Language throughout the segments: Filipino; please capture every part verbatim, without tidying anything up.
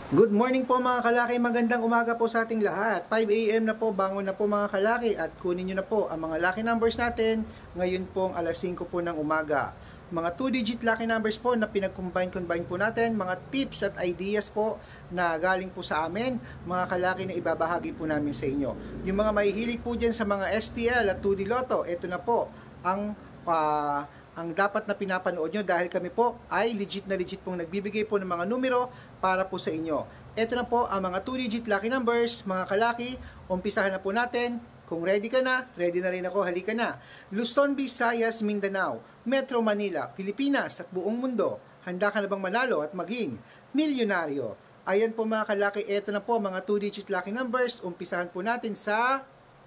Good morning po mga kalaki, magandang umaga po sa ating lahat. five a m na po, bangon na po mga kalaki at kunin nyo na po ang mga lucky numbers natin ngayon pong alas singko po ng umaga. Mga two digit lucky numbers po na pinag-combine-combine po natin, mga tips at ideas po na galing po sa amin, mga kalaki na ibabahagi po namin sa inyo. Yung mga mahihilig po dyan sa mga S T L at two D Lotto, ito na po ang uh, ang dapat na pinapanood nyo dahil kami po ay legit na legit pong nagbibigay po ng mga numero para po sa inyo. Ito na po ang mga two digit lucky numbers, mga kalaki. Umpisahan na po natin. Kung ready ka na, ready na rin ako, halika na. Luzon, Visayas, Mindanao, Metro Manila, Pilipinas at buong mundo. Handa ka na bang manalo at maging milyonaryo? Ayan po mga kalaki, ito na po mga two digit lucky numbers. Umpisahan po natin sa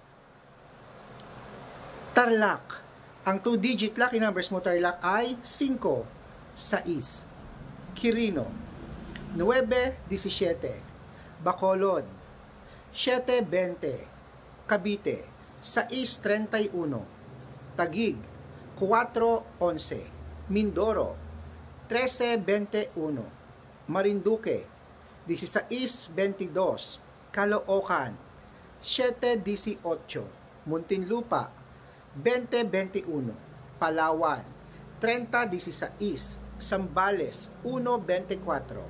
Tarlac. Ang two digit lucky numbers mo Tarlac ay five, six, Quirino, nine, seventeen, Bacolod, seven, twenty, Cavite, six, thirty-one, Taguig, four, eleven, Mindoro, thirteen, twenty-one, Marinduque, sixteen, twenty-two, Caloocan, seven, eighteen, Muntinlupa, twenty, twenty-one, Palawan, thirty, sixteen, Zambales, one, twenty-four,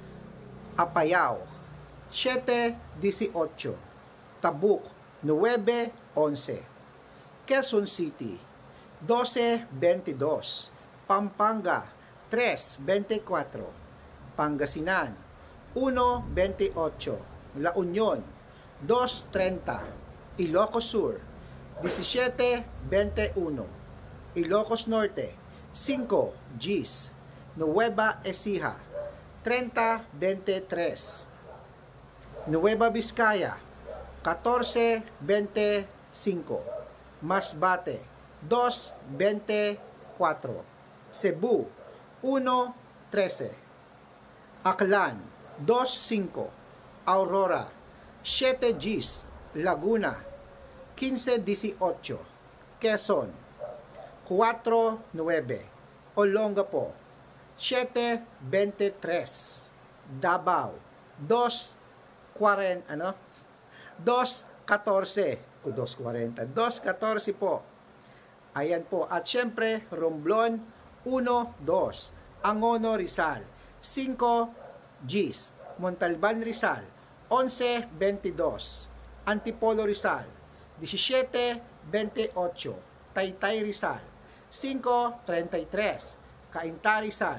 Apayao, seven, eighteen, Tabuk, nine, eleven, Quezon City, twelve, twenty-two, Pampanga, three, twenty-four, Pangasinan, one, twenty-eight, La Union, two, thirty, Ilocos Sur, seventeen, twenty-one, Ilocos Norte, five, Gis, Nueva Ecija, thirty, twenty-three, Nueva Vizcaya, fourteen, twenty-five, Masbate, two, twenty-four, Cebu, one, thirteen, Aklan, two, five, Aurora, seven, Gis, Laguna, fifteen, eighteen, Quezon, four, nine, Olongapo, seven, twenty-three, Davao, two, forty, ano? two, fourteen, two, forty, two, fourteen po. Ayan po. At syempre, Romblon, one, two, Angono, Rizal, five, Gis, Montalban, Rizal, eleven, twenty-two, Antipolo, Rizal, seventeen, twenty-eight, Taytay, Rizal, five, thirty-three, Cainta, Rizal,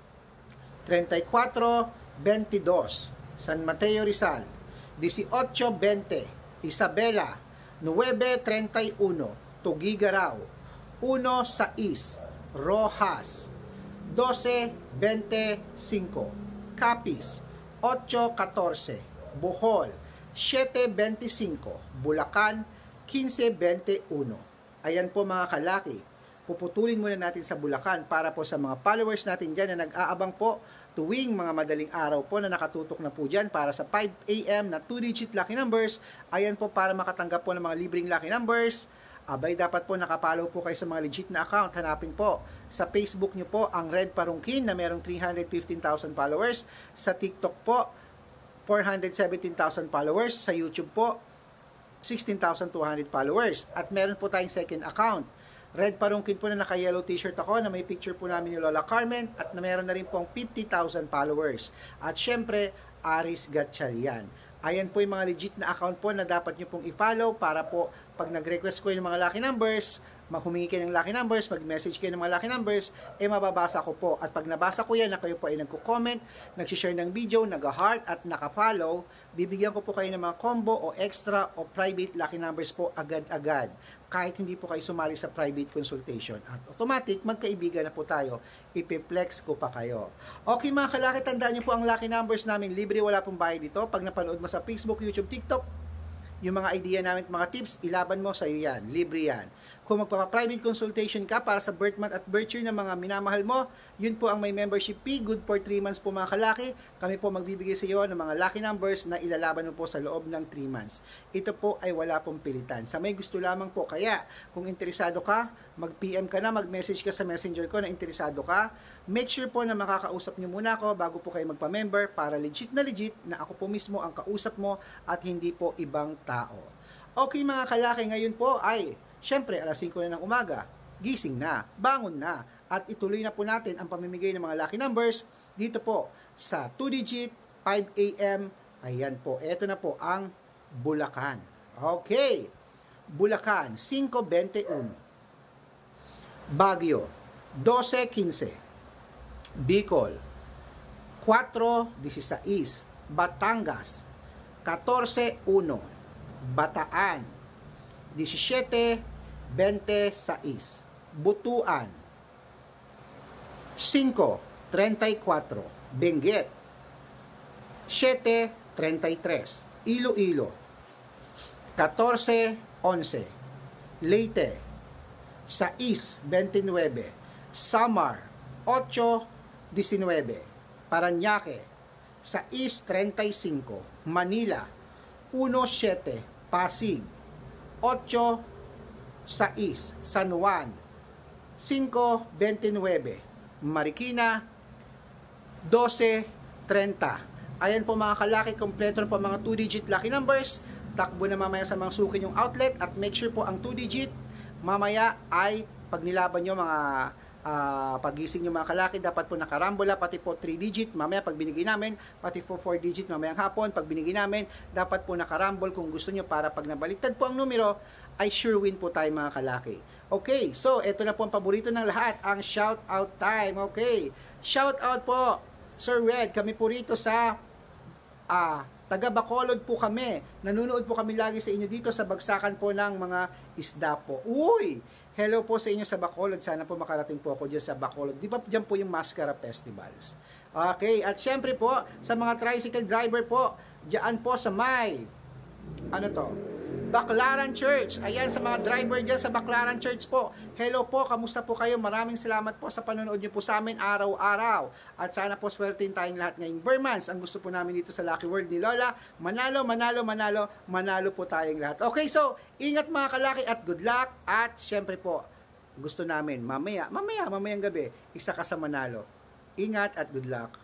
thirty-four, twenty-two, San Mateo, Rizal, eighteen, twenty, Isabela, nine, thirty-one, Tuguegarao, one, six, Rojas, twelve, twenty-five, Capiz, eight, fourteen, Bohol, seven, twenty-five, Bulacan, fifteen, twenty-one. Ayan po mga kalaki. Puputulin muna natin sa Bulacan para po sa mga followers natin dyan na nag-aabang po tuwing mga madaling araw po na nakatutok na po dyan para sa five a m na two digit lucky numbers. Ayan po para makatanggap po ng mga libreng lucky numbers. Abay, dapat po nakapollow po kayo sa mga legit na account. Hanapin po sa Facebook nyo po ang Red Parungkin na merong three hundred fifteen thousand followers. Sa TikTok po, four hundred seventeen thousand followers. Sa YouTube po, sixteen thousand two hundred followers. At meron po tayong second account. Red Parungkin po na naka-yellow t-shirt ako na may picture po namin ni Lola Carmen at na meron na rin pong fifty thousand followers. At syempre, Aris Gatchalian. Ayan po yung mga legit na account po na dapat nyo pong i-follow para po pag nag-request ko yung mga lucky numbers, humingi kayo ng lucky numbers, mag-message kayo ng mga lucky numbers, eh mababasa ko po. At pag nabasa ko yan na kayo po ay nagko-comment, nag-share ng video, nag-heart at naka-follow, bibigyan ko po kayo ng mga combo o extra o private lucky numbers po agad-agad. Kahit hindi po kayo sumali sa private consultation. At automatic, magkaibigan na po tayo. Ipiplex ko pa kayo. Okay mga kalaki, tandaan nyo po ang lucky numbers namin. Libre, wala pong bayad dito. Pag napanood mo sa Facebook, YouTube, TikTok, yung mga idea namin, mga tips, ilaban mo sa iyo yan. Libre yan. Kung magpapa-private consultation ka para sa birth month at birth year ng mga minamahal mo, yun po ang may membership fee, good for three months po mga kalaki. Kami po magbibigay sa iyo ng mga lucky numbers na ilalaban mo po sa loob ng three months. Ito po ay wala pong pilitan. Sa may gusto lamang po, kaya kung interesado ka, mag-P M ka na, mag-message ka sa messenger ko na interesado ka. Make sure po na makakausap nyo muna ako bago po kayo magpa-member para legit na legit na ako po mismo ang kausap mo at hindi po ibang tao. Okay mga kalaki, ngayon po ay syempre, alas singko na ng umaga, gising na, bangon na, at ituloy na po natin ang pamimigay ng mga lucky numbers dito po sa two digit, five A M. Ayan po, eto na po ang Bulacan. Okay, Bulacan, five twenty-one. Baguio, twelve fifteen. Bicol, four sixteen. Batangas, fourteen one. Bataan, seventeen twenty-six. Butuan, five thirty-four. Benguet, seven thirty-three. Iloilo, fourteen eleven. Leyte, six twenty-nine. Samar, eight nineteen. Parañaque, six thirty-five. Manila, one seven. Pasig, eight sais. San Juan, five twenty-nine. Marikina, twelve thirty. Ayan po mga kalaki, kompleto na po mga two digit lucky numbers. Takbo na mamaya sa mga suki yung outlet at make sure po ang two digit mamaya ay pag nilaban nyo mga uh, pagising nyo mga kalaki, dapat po nakarambola, pati po three digit mamaya pag binigay namin, pati po four digit mamayang hapon pag binigay namin, dapat po nakarambol kung gusto nyo para pag nabaliktad po ang numero ay sure win po tayo mga kalaki. Okay, so eto na po ang paborito ng lahat, ang shout out time. Okay, shout out po Sir Red, kami po rito sa ah, taga Bacolod po kami. Nanonood po kami lagi sa inyo dito sa bagsakan po ng mga isda po. Uy! Hello po sa inyo sa Bacolod. Sana po makarating po ako dyan sa Bacolod. Di ba dyan po yung Mascara Festivals? Okay, at syempre po sa mga tricycle driver po, dyan po sa may ano to? Baclaran Church. Ayan, sa mga driver dyan sa Baclaran Church po. Hello po, kamusta po kayo? Maraming salamat po sa panonood nyo po sa amin araw-araw. At sana po swertein tayong lahat ngayong Burmans. Ang gusto po namin dito sa Lucky Word ni Lola, manalo, manalo, manalo, manalo po tayong lahat. Okay, so, ingat mga kalaki at good luck. At syempre po, gusto namin, mamaya, mamaya, mamayang gabi, isa ka sa manalo. Ingat at good luck.